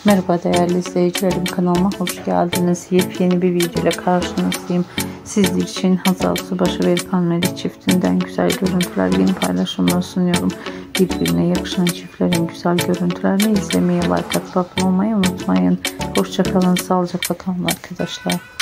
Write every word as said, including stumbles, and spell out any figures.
Merhaba değerli izleyicilerim, kanalıma hoş geldiniz. Yepyeni bir video ile karşınızdayım. Sizler için Hazal Subaşı ve Erkan Meriç çiftinden güzel görüntüler, yeni paylaşımlar sunuyorum. Birbirine yakışan çiftlerin güzel görüntülerini izlemeye, like atıp abone olmayı unutmayın. Hoşçakalın, sağlıcakla kalın arkadaşlar.